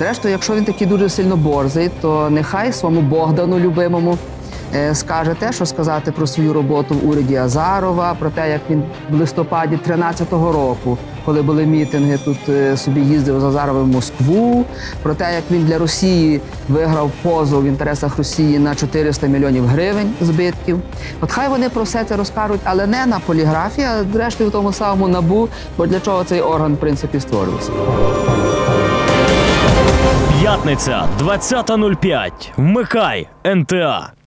Зрештою, якщо він такий дуже сильно борзий, то нехай своєму Богдану любимому скаже те, що сказати про свою роботу в уряді Азарова, про те, як він в листопаді 13-го року, коли були мітинги, тут собі їздив з Азаровим в Москву, про те, як він для Росії виграв позов в інтересах Росії на 400 мільйонів гривень збитків. От хай вони про все це розкажуть, але не на поліграфі, а зрештою в тому самому НАБУ, бо для чого цей орган, в принципі, створювався. П'ятниця, 20:05. Вмикай НТА.